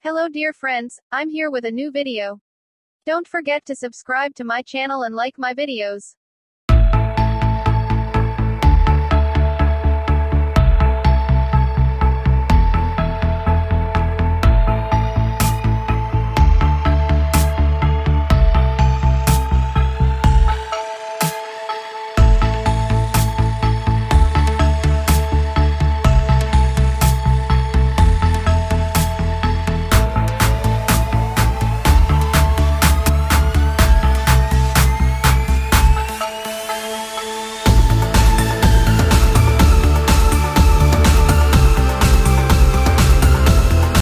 Hello dear friends, I'm here with a new video. Don't forget to subscribe to my channel and like my videos.